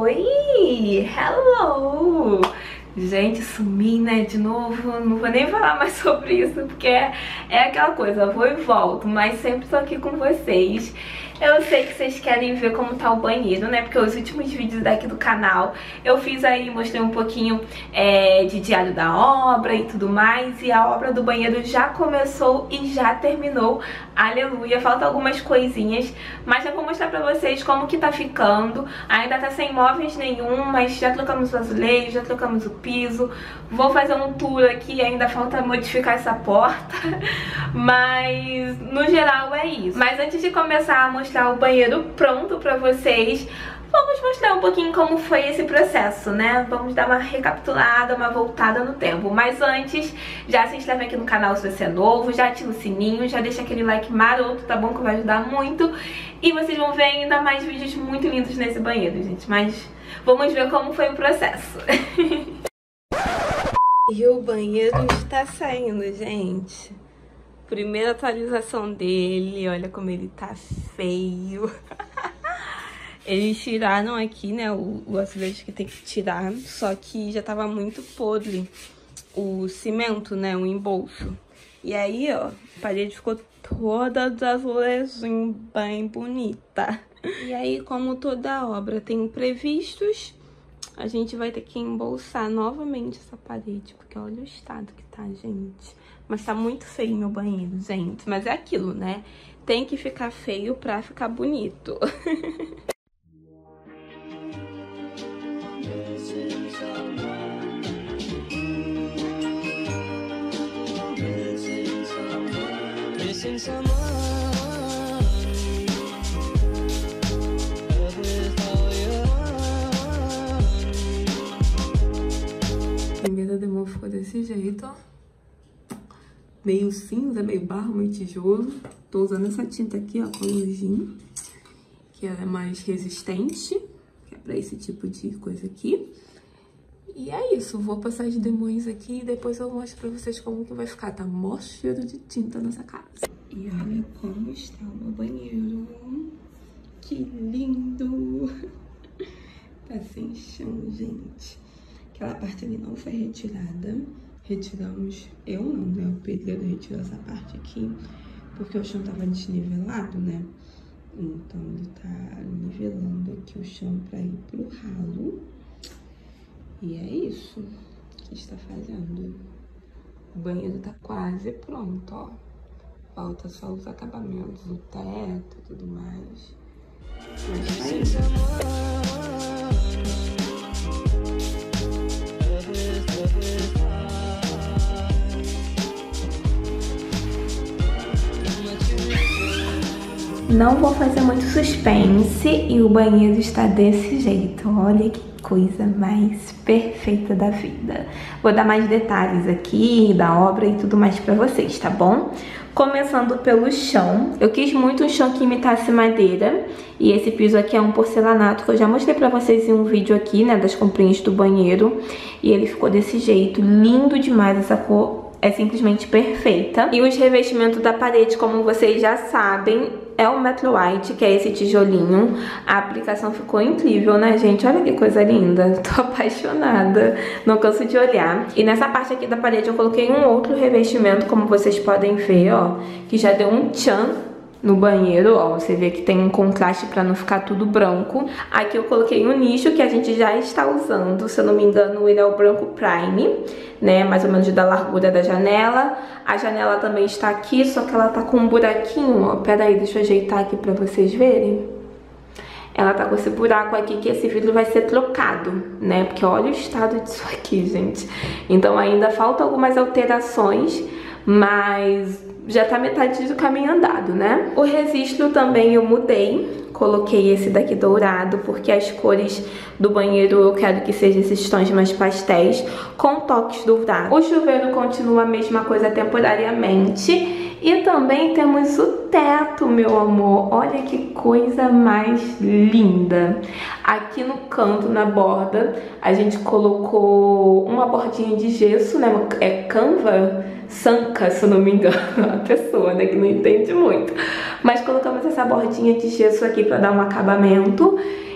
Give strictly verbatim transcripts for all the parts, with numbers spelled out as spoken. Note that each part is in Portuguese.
Oi! Hello! Gente, sumi, né, de novo. Não vou nem falar mais sobre isso, porque é, é aquela coisa, eu vou e volto, mas sempre tô aqui com vocês. Eu sei que vocês querem ver como tá o banheiro, né, porque os últimos vídeos daqui do canal eu fiz aí, mostrei um pouquinho é, de diário da obra e tudo mais. E a obra do banheiro já começou e já terminou, aleluia. Falta algumas coisinhas, mas já vou mostrar pra vocês como que tá ficando. Ainda tá sem móveis nenhum, mas já trocamos o azulejo, já trocamos o piso. Vou fazer um tour aqui, ainda falta modificar essa porta, mas no geral é isso. Mas antes de começar a mostrar o banheiro pronto pra vocês, vamos mostrar um pouquinho como foi esse processo, né? Vamos dar uma recapitulada, uma voltada no tempo. Mas antes, já se inscreve aqui no canal se você é novo, já ativa o sininho, já deixa aquele like maroto, tá bom? Que vai ajudar muito. E vocês vão ver ainda mais vídeos muito lindos nesse banheiro, gente. Mas vamos ver como foi o processo. E o banheiro está saindo, gente. Primeira atualização dele, olha como ele tá feio. Eles tiraram aqui, né, o, o azulejo que tem que tirar, só que já tava muito podre o cimento, né, o embolso. E aí, ó, a parede ficou toda de azulejinho, bem bonita. E aí, como toda obra tem imprevistos, a gente vai ter que embolsar novamente essa parede, porque olha o estado que tá, gente. Mas tá muito feio meu banheiro, gente. Mas é aquilo, né? Tem que ficar feio pra ficar bonito. A primeira demo ficou desse jeito, ó. Meio cinza, meio barro, meio tijolo. Tô usando essa tinta aqui, ó, Colorzinho, que ela é mais resistente, que é pra esse tipo de coisa aqui. E é isso, vou passar as demões aqui e depois eu mostro pra vocês como que vai ficar. Tá mó cheiro de tinta nessa casa. E olha como está o meu banheiro. Que lindo! Tá sem chão, gente. Aquela parte ali não foi retirada. Retiramos, eu não, né? O pedreiro retirou essa parte aqui, porque o chão tava desnivelado, né? Então ele tá nivelando aqui o chão pra ir pro ralo. E é isso que está fazendo. O banheiro tá quase pronto, ó. Falta só os acabamentos, o teto e tudo mais. Mas tá isso. Não vou fazer muito suspense e o banheiro está desse jeito. Olha que coisa mais perfeita da vida. Vou dar mais detalhes aqui da obra e tudo mais pra vocês, tá bom? Começando pelo chão. Eu quis muito um chão que imitasse madeira. E esse piso aqui é um porcelanato que eu já mostrei pra vocês em um vídeo aqui, né, das comprinhas do banheiro. E ele ficou desse jeito, lindo demais, essa cor é simplesmente perfeita. E os revestimentos da parede, como vocês já sabem, é o Metro White, que é esse tijolinho. A aplicação ficou incrível, né, gente? Olha que coisa linda. Tô apaixonada. Não canso de olhar. E nessa parte aqui da parede eu coloquei um outro revestimento, como vocês podem ver, ó, que já deu um tchan no banheiro, ó. Você vê que tem um contraste pra não ficar tudo branco. Aqui eu coloquei um nicho que a gente já está usando. Se eu não me engano, ele é o branco Prime, né? Mais ou menos da largura da janela. A janela também está aqui, só que ela tá com um buraquinho, ó. Pera aí, deixa eu ajeitar aqui pra vocês verem. Ela tá com esse buraco aqui que esse vidro vai ser trocado, né? Porque olha o estado disso aqui, gente. Então ainda falta algumas alterações, mas já tá metade do caminho andado, né? O registro também eu mudei. Coloquei esse daqui dourado, porque as cores do banheiro eu quero que sejam esses tons mais pastéis, com toques dourados. O chuveiro continua a mesma coisa temporariamente. E também temos o teto, meu amor. Olha que coisa mais linda. Aqui no canto, na borda, a gente colocou uma bordinha de gesso, né? É Canva? Sanca, se eu não me engano, a pessoa, né, que não entende muito. Mas colocamos essa bordinha de gesso aqui pra dar um acabamento.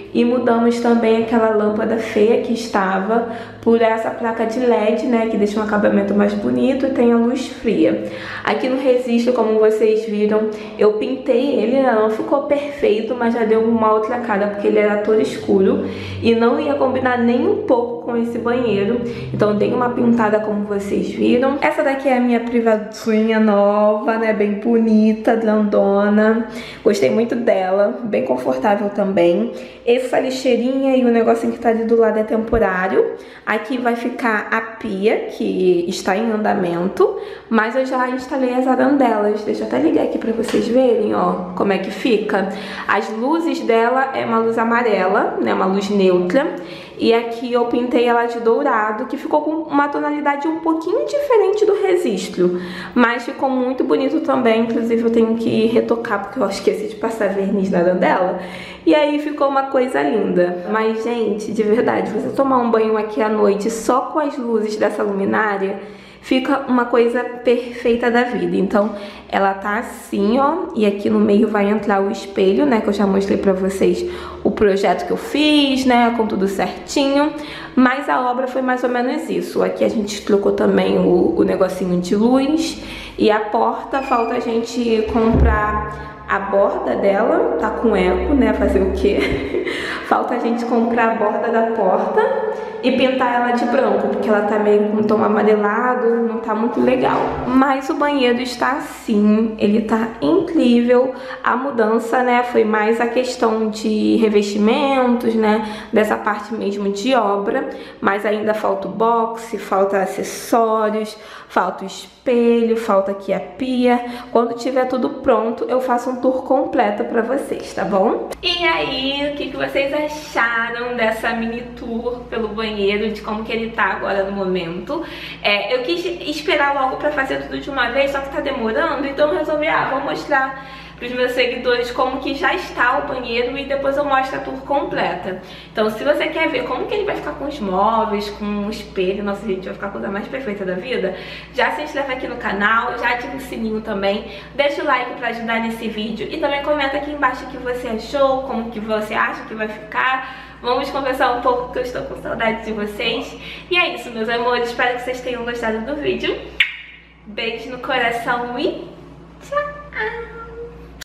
e mudamos também aquela lâmpada feia que estava por essa placa de L E D, né, que deixa um acabamento mais bonito e tem a luz fria. Aqui no registro, como vocês viram, eu pintei ele, né, não ficou perfeito, mas já deu uma outra cara, porque ele era todo escuro e não ia combinar nem um pouco com esse banheiro. Então dei uma pintada, como vocês viram. Essa daqui é a minha privadinha nova, né, bem bonita, grandona. Gostei muito dela, bem confortável também. Essa lixeirinha e o negocinho que tá ali do lado é temporário. Aqui vai ficar a pia, que está em andamento, mas eu já instalei as arandelas. Deixa eu até ligar aqui pra vocês verem, ó, como é que fica. As luzes dela é uma luz amarela, né, uma luz neutra. E aqui eu pintei ela de dourado, que ficou com uma tonalidade um pouquinho diferente do registro, mas ficou muito bonito também. Inclusive eu tenho que retocar, porque eu esqueci de passar verniz na arandela. E aí ficou uma coisa linda. Mas, gente, de verdade, você tomar um banho aqui à noite só com as luzes dessa luminária, fica uma coisa perfeita da vida. Então ela tá assim, ó, e aqui no meio vai entrar o espelho, né, que eu já mostrei pra vocês o projeto que eu fiz, né, com tudo certinho. Mas a obra foi mais ou menos isso. Aqui a gente trocou também o, o negocinho de luz. E a porta, falta a gente comprar a borda dela, tá com eco, né, fazer o quê? Falta a gente comprar a borda da porta e pintar ela de branco, porque ela tá meio com um tom amarelado, não tá muito legal. Mas o banheiro está assim, ele tá incrível. A mudança, né, foi mais a questão de revestimentos, né, dessa parte mesmo de obra, mas ainda falta o boxe, falta acessórios, falta o espelho, falta aqui a pia. Quando tiver tudo pronto, eu faço um tour completo pra vocês, tá bom? E aí, o que, que vocês acharam dessa mini tour pelo banheiro, de como que ele tá agora no momento? É, eu quis esperar logo pra fazer tudo de uma vez, só que tá demorando, então eu resolvi, ah, vou mostrar pros meus seguidores como que já está o banheiro e depois eu mostro a tour completa. Então, se você quer ver como que ele vai ficar com os móveis, com o espelho, nossa, gente, vai ficar a coisa mais perfeita da vida, já se inscreve aqui no canal, já ativa o sininho também, deixa o like pra ajudar nesse vídeo e também comenta aqui embaixo o que você achou, como que você acha que vai ficar. Vamos conversar um pouco, porque eu estou com saudade de vocês. E é isso, meus amores, espero que vocês tenham gostado do vídeo. Beijo no coração e tchau!